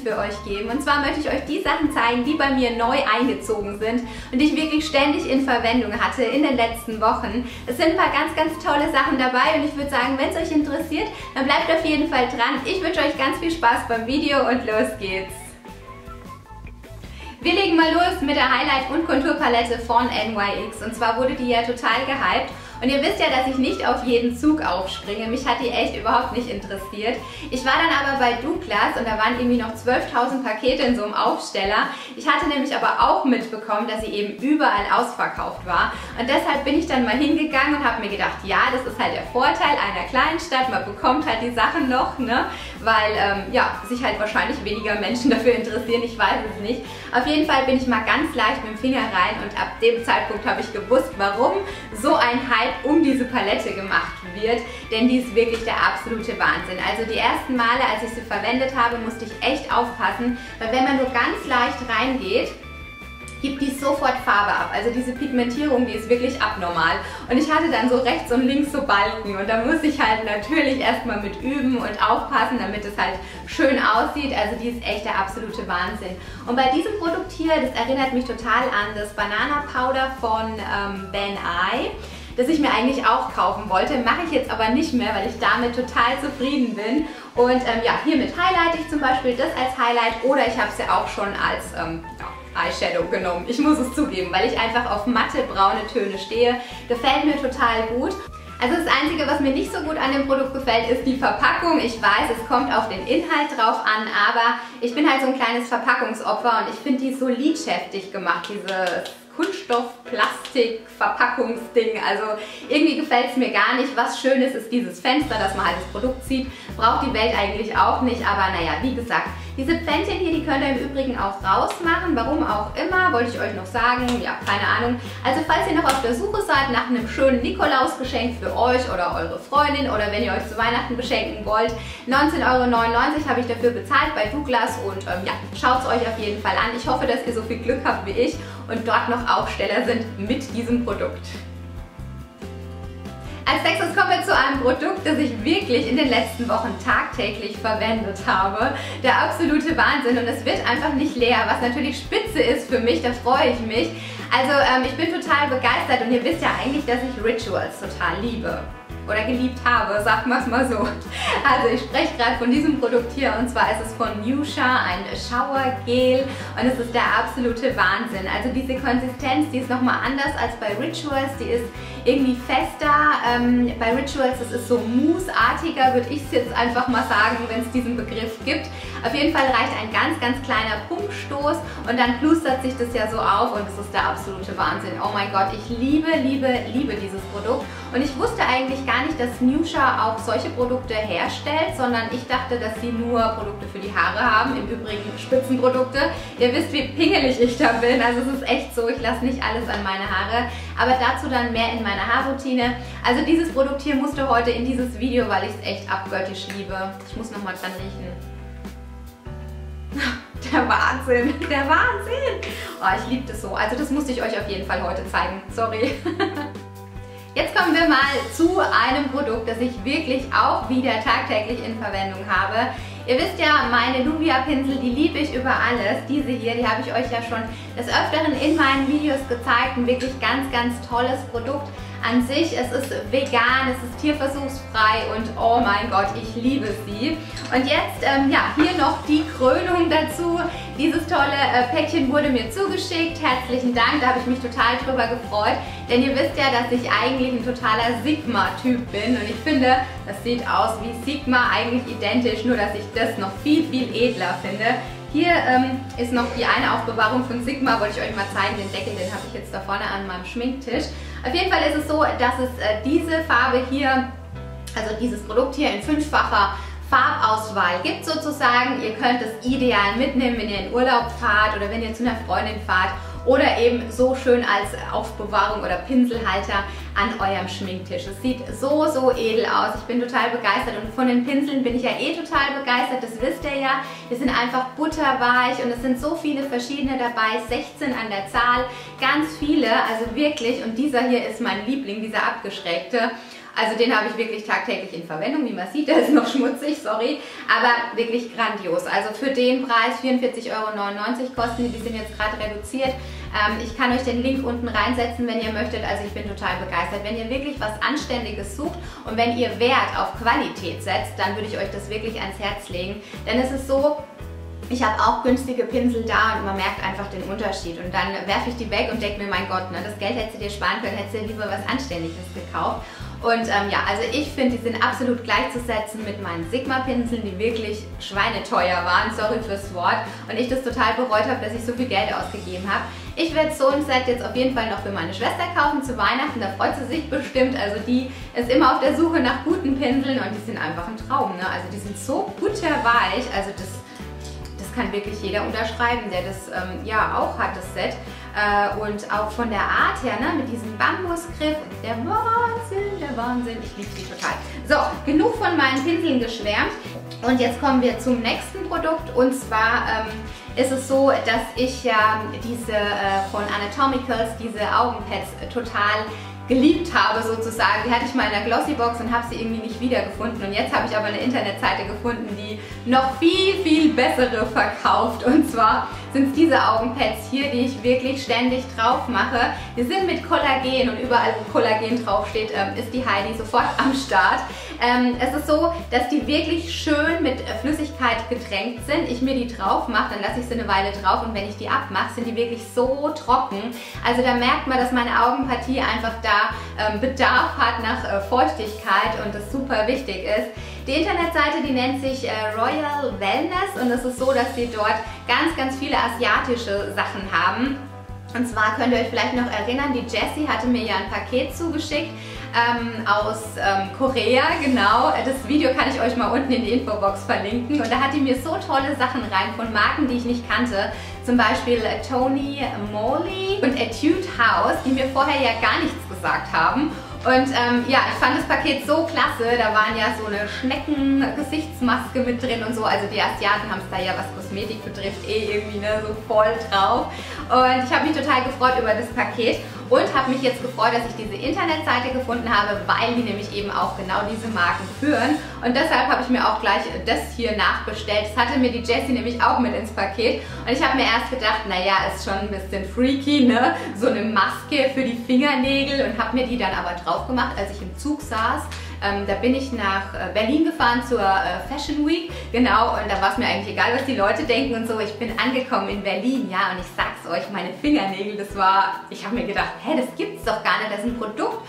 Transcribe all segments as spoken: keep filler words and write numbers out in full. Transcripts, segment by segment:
für euch geben. Und zwar möchte ich euch die Sachen zeigen, die bei mir neu eingezogen sind und die ich wirklich ständig in Verwendung hatte in den letzten Wochen. Es sind ein paar ganz, ganz tolle Sachen dabei und ich würde sagen, wenn es euch interessiert, dann bleibt auf jeden Fall dran. Ich wünsche euch ganz viel Spaß beim Video und los geht's! Wir legen mal los mit der Highlight- und Konturpalette von N Y X. Und zwar wurde die ja total gehypt. Und ihr wisst ja, dass ich nicht auf jeden Zug aufspringe. Mich hat die echt überhaupt nicht interessiert. Ich war dann aber bei Douglas und da waren irgendwie noch zwölftausend Pakete in so einem Aufsteller. Ich hatte nämlich aber auch mitbekommen, dass sie eben überall ausverkauft war. Und deshalb bin ich dann mal hingegangen und habe mir gedacht, ja, das ist halt der Vorteil einer kleinen Stadt. Man bekommt halt die Sachen noch, ne? Weil ähm, ja, sich halt wahrscheinlich weniger Menschen dafür interessieren. Ich weiß es nicht. Auf jeden Fall bin ich mal ganz leicht mit dem Finger rein und ab dem Zeitpunkt habe ich gewusst, warum so ein Hype um diese Palette gemacht wird, denn die ist wirklich der absolute Wahnsinn. Also die ersten Male, als ich sie verwendet habe, musste ich echt aufpassen, weil wenn man nur ganz leicht reingeht, gibt die sofort Farbe ab. Also diese Pigmentierung, die ist wirklich abnormal. Und ich hatte dann so rechts und links so Balken und da muss ich halt natürlich erstmal mit üben und aufpassen, damit es halt schön aussieht. Also die ist echt der absolute Wahnsinn. Und bei diesem Produkt hier, das erinnert mich total an das Banana Powder von ähm, Ben Nye, das ich mir eigentlich auch kaufen wollte, mache ich jetzt aber nicht mehr, weil ich damit total zufrieden bin. Und ähm, ja, hiermit highlight ich zum Beispiel das als Highlight oder ich habe es ja auch schon als ähm, ja, Eyeshadow genommen. Ich muss es zugeben, weil ich einfach auf matte braune Töne stehe. Gefällt mir total gut. Also das Einzige, was mir nicht so gut an dem Produkt gefällt, ist die Verpackung. Ich weiß, es kommt auf den Inhalt drauf an, aber ich bin halt so ein kleines Verpackungsopfer und ich finde die so lidschäftig gemacht, diese Kunststoff, Plastik, Verpackungsding. Also irgendwie gefällt es mir gar nicht. Was schön ist, ist dieses Fenster, dass man halt das Produkt sieht. Braucht die Welt eigentlich auch nicht, aber naja, wie gesagt, diese Pfännchen hier, die könnt ihr im Übrigen auch rausmachen. Warum auch immer, wollte ich euch noch sagen. Ja, keine Ahnung. Also falls ihr noch auf der Suche seid nach einem schönen Nikolausgeschenk für euch oder eure Freundin oder wenn ihr euch zu Weihnachten beschenken wollt, neunzehn Euro neunundneunzig habe ich dafür bezahlt bei Douglas und ähm, ja, schaut es euch auf jeden Fall an. Ich hoffe, dass ihr so viel Glück habt wie ich und dort noch Aufsteller sind mit diesem Produkt. Als nächstes kommen wir zu einem Produkt, das ich wirklich in den letzten Wochen tagtäglich verwendet habe. Der absolute Wahnsinn und es wird einfach nicht leer, was natürlich spitze ist für mich, da freue ich mich. Also ähm, ich bin total begeistert und ihr wisst ja eigentlich, dass ich Rituals total liebe. Oder geliebt habe, sagen wir es mal so. Also ich spreche gerade von diesem Produkt hier und zwar ist es von Nusha, ein Shower Gel und es ist der absolute Wahnsinn. Also diese Konsistenz, die ist nochmal anders als bei Rituals, die ist irgendwie fester. Ähm, bei Rituals, das ist so mousse-artiger, würde ich es jetzt einfach mal sagen, wenn es diesen Begriff gibt. Auf jeden Fall reicht ein ganz, ganz kleiner Pumpstoß und dann plustert sich das ja so auf und es ist der absolute Wahnsinn. Oh mein Gott, ich liebe, liebe, liebe dieses Produkt und ich wusste eigentlich gar nicht, dass Nusha auch solche Produkte herstellt, sondern ich dachte, dass sie nur Produkte für die Haare haben, im Übrigen Spitzenprodukte. Ihr wisst, wie pingelig ich da bin, also es ist echt so, ich lasse nicht alles an meine Haare, aber dazu dann mehr in meiner Haarroutine. Also dieses Produkt hier musste heute in dieses Video, weil ich es echt abgöttisch liebe. Ich muss nochmal dran riechen. Der Wahnsinn, der Wahnsinn! Oh, ich liebe das so. Also das musste ich euch auf jeden Fall heute zeigen. Sorry. Jetzt kommen wir mal zu einem Produkt, das ich wirklich auch wieder tagtäglich in Verwendung habe. Ihr wisst ja, meine Luvia-Pinsel, die liebe ich über alles. Diese hier, die habe ich euch ja schon des Öfteren in meinen Videos gezeigt. Ein wirklich ganz, ganz tolles Produkt an sich. Es ist vegan, es ist tierversuchsfrei und oh mein Gott, ich liebe sie. Und jetzt, ähm, ja, hier noch die Krönung dazu. Dieses tolle äh, Päckchen wurde mir zugeschickt. Herzlichen Dank, da habe ich mich total drüber gefreut. Denn ihr wisst ja, dass ich eigentlich ein totaler Sigma-Typ bin. Und ich finde, das sieht aus wie Sigma, eigentlich identisch, nur dass ich das noch viel, viel edler finde. Hier ähm, ist noch die eine Aufbewahrung von Sigma, wollte ich euch mal zeigen. Den Deckel, den habe ich jetzt da vorne an meinem Schminktisch. Auf jeden Fall ist es so, dass es äh, diese Farbe hier, also dieses Produkt hier in fünffacher Farbauswahl gibt sozusagen. Ihr könnt es ideal mitnehmen, wenn ihr in Urlaub fahrt oder wenn ihr zu einer Freundin fahrt oder eben so schön als Aufbewahrung oder Pinselhalter an eurem Schminktisch. Es sieht so, so edel aus. Ich bin total begeistert und von den Pinseln bin ich ja eh total begeistert, das wisst ihr ja. Die sind einfach butterweich und es sind so viele verschiedene dabei, sechzehn an der Zahl, ganz viele, also wirklich. Und dieser hier ist mein Liebling, dieser abgeschrägte. Also den habe ich wirklich tagtäglich in Verwendung, wie man sieht, der ist noch schmutzig, sorry, aber wirklich grandios. Also für den Preis vierundvierzig Euro neunundneunzig kosten die, die sind jetzt gerade reduziert. Ähm, ich kann euch den Link unten reinsetzen, wenn ihr möchtet, also ich bin total begeistert. Wenn ihr wirklich was Anständiges sucht und wenn ihr Wert auf Qualität setzt, dann würde ich euch das wirklich ans Herz legen, denn es ist so, ich habe auch günstige Pinsel da und man merkt einfach den Unterschied und dann werfe ich die weg und denke mir, mein Gott, ne, das Geld hättest du dir sparen können, hättest du lieber was Anständiges gekauft. Und ähm, ja, also ich finde, die sind absolut gleichzusetzen mit meinen Sigma-Pinseln, die wirklich schweineteuer waren, sorry fürs Wort, und ich das total bereut habe, dass ich so viel Geld ausgegeben habe. Ich werde so ein Set jetzt auf jeden Fall noch für meine Schwester kaufen zu Weihnachten, da freut sie sich bestimmt. Also die ist immer auf der Suche nach guten Pinseln und die sind einfach ein Traum, ne? Also die sind so butterweich, also das... Das kann wirklich jeder unterschreiben, der das ähm, ja auch hat, das Set. Äh, und auch von der Art her, ne, mit diesem Bambusgriff, der Wahnsinn, der Wahnsinn, ich liebe die total. So, genug von meinen Pinseln geschwärmt und jetzt kommen wir zum nächsten Produkt und zwar ähm, ist es so, dass ich ja diese äh, von Anatomicals, diese Augenpads äh, total geliebt habe sozusagen. Die hatte ich mal in der Glossybox und habe sie irgendwie nicht wiedergefunden. Und jetzt habe ich aber eine Internetseite gefunden, die noch viel, viel bessere verkauft. Und zwar sind es diese Augenpads hier, die ich wirklich ständig drauf mache. Die sind mit Kollagen und überall, wo Kollagen draufsteht, ähm, ist die Heidi sofort am Start. Ähm, es ist so, dass die wirklich schön mit Flüssigkeit getränkt sind. Ich mir die drauf mache, dann lasse ich sie eine Weile drauf und wenn ich die abmache, sind die wirklich so trocken. Also da merkt man, dass meine Augenpartie einfach da ähm, Bedarf hat nach äh, Feuchtigkeit und das super wichtig ist. Die Internetseite, die nennt sich äh, Royal Wellness und es ist so, dass sie dort ganz, ganz viele asiatische Sachen haben. Und zwar könnt ihr euch vielleicht noch erinnern, die Jessie hatte mir ja ein Paket zugeschickt ähm, aus ähm, Korea, genau. Das Video kann ich euch mal unten in die Infobox verlinken. Und da hat die mir so tolle Sachen rein von Marken, die ich nicht kannte. Zum Beispiel äh, Tony Moly und Etude House, die mir vorher ja gar nichts gesagt haben. Und ähm, ja, ich fand das Paket so klasse, da waren ja so eine Schnecken-Gesichtsmaske mit drin und so, also die Asiaten haben es da ja, was Kosmetik betrifft, eh irgendwie ne, so voll drauf. Und ich habe mich total gefreut über das Paket und habe mich jetzt gefreut, dass ich diese Internetseite gefunden habe, weil die nämlich eben auch genau diese Marken führen. Und deshalb habe ich mir auch gleich das hier nachbestellt. Das hatte mir die Jessie nämlich auch mit ins Paket. Und ich habe mir erst gedacht, naja, ist schon ein bisschen freaky, ne? So eine Maske für die Fingernägel und habe mir die dann aber drauf gemacht, als ich im Zug saß. Ähm, da bin ich nach äh, Berlin gefahren zur äh, Fashion Week, genau, und da war es mir eigentlich egal, was die Leute denken und so. Ich bin angekommen in Berlin, ja, und ich sag's euch, meine Fingernägel, das war, ich habe mir gedacht, hä, das gibt's doch gar nicht, das ist ein Produkt,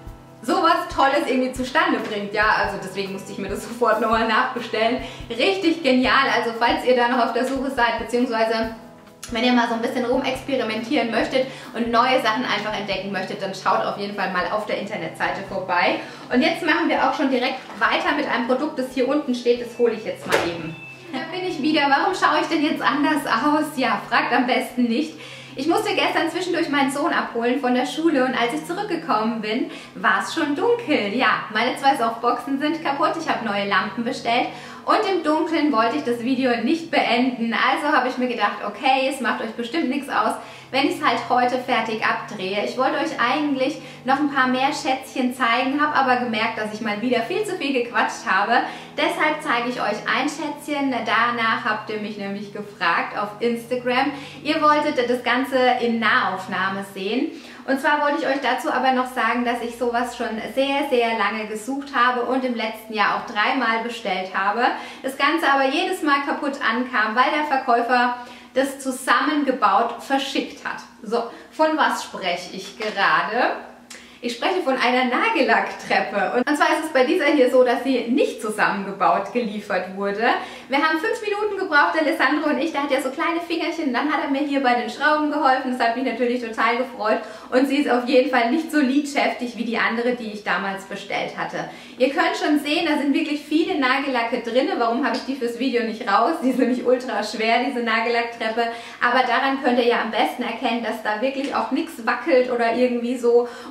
sowas Tolles irgendwie zustande bringt, ja, also deswegen musste ich mir das sofort nochmal nachbestellen. Richtig genial, also falls ihr da noch auf der Suche seid, beziehungsweise wenn ihr mal so ein bisschen rumexperimentieren möchtet und neue Sachen einfach entdecken möchtet, dann schaut auf jeden Fall mal auf der Internetseite vorbei. Und jetzt machen wir auch schon direkt weiter mit einem Produkt, das hier unten steht. Das hole ich jetzt mal eben. Da bin ich wieder. Warum schaue ich denn jetzt anders aus? Ja, fragt am besten nicht. Ich musste gestern zwischendurch meinen Sohn abholen von der Schule und als ich zurückgekommen bin, war es schon dunkel. Ja, meine zwei Softboxen sind kaputt. Ich habe neue Lampen bestellt. Und im Dunkeln wollte ich das Video nicht beenden, also habe ich mir gedacht, okay, es macht euch bestimmt nichts aus, wenn ich es halt heute fertig abdrehe. Ich wollte euch eigentlich noch ein paar mehr Schätzchen zeigen, habe aber gemerkt, dass ich mal wieder viel zu viel gequatscht habe. Deshalb zeige ich euch ein Schätzchen. Danach habt ihr mich nämlich gefragt auf Instagram. Ihr wolltet das Ganze in Nahaufnahme sehen. Und zwar wollte ich euch dazu aber noch sagen, dass ich sowas schon sehr, sehr lange gesucht habe und im letzten Jahr auch dreimal bestellt habe. Das Ganze aber jedes Mal kaputt ankam, weil der Verkäufer das zusammengebaut verschickt hat. So, von was spreche ich gerade? Ich spreche von einer Nagellacktreppe. Und zwar ist es bei dieser hier so, dass sie nicht zusammengebaut geliefert wurde. Wir haben fünf Minuten gebraucht, Alessandro und ich. Der hat ja so kleine Fingerchen. Dann hat er mir hier bei den Schrauben geholfen. Das hat mich natürlich total gefreut. Und sie ist auf jeden Fall nicht so lidschäftig wie die andere, die ich damals bestellt hatte. Ihr könnt schon sehen, da sind wirklich viele Nagellacke drin. Warum habe ich die fürs Video nicht raus? Die ist nämlich ultra schwer, diese Nagellacktreppe. Aber daran könnt ihr ja am besten erkennen, dass da wirklich auch nichts wackelt oder irgendwie so. Oder sie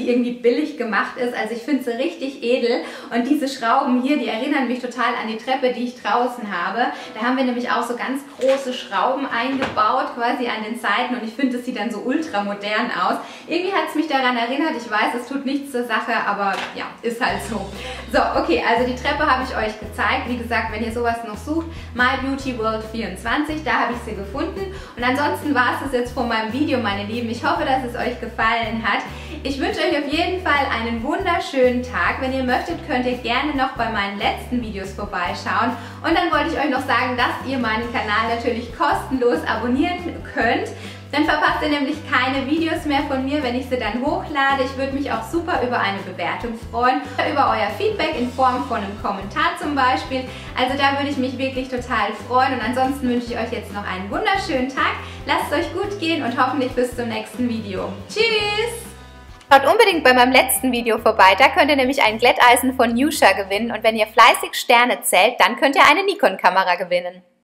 die irgendwie billig gemacht ist. Also ich finde sie richtig edel. Und diese Schrauben hier, die erinnern mich total an die Treppe, die ich draußen habe. Da haben wir nämlich auch so ganz große Schrauben eingebaut, quasi an den Seiten. Und ich finde, das sieht dann so ultra modern aus. Irgendwie hat es mich daran erinnert. Ich weiß, es tut nichts zur Sache, aber ja, ist halt so. So, okay, also die Treppe habe ich euch gezeigt. Wie gesagt, wenn ihr sowas noch sucht, My Beauty World vierundzwanzig, da habe ich sie gefunden. Und ansonsten war es das jetzt von meinem Video, meine Lieben. Ich hoffe, dass es euch gefallen hat. Ich wünsche euch auf jeden Fall einen wunderschönen Tag. Wenn ihr möchtet, könnt ihr gerne noch bei meinen letzten Videos vorbeischauen. Und dann wollte ich euch noch sagen, dass ihr meinen Kanal natürlich kostenlos abonnieren könnt. Dann verpasst ihr nämlich keine Videos mehr von mir, wenn ich sie dann hochlade. Ich würde mich auch super über eine Bewertung freuen, über euer Feedback in Form von einem Kommentar zum Beispiel. Also da würde ich mich wirklich total freuen. Und ansonsten wünsche ich euch jetzt noch einen wunderschönen Tag. Lasst es euch gut gehen und hoffentlich bis zum nächsten Video. Tschüss! Schaut unbedingt bei meinem letzten Video vorbei, da könnt ihr nämlich ein Glätteisen von Nusha gewinnen und wenn ihr fleißig Sterne zählt, dann könnt ihr eine Nikon-Kamera gewinnen.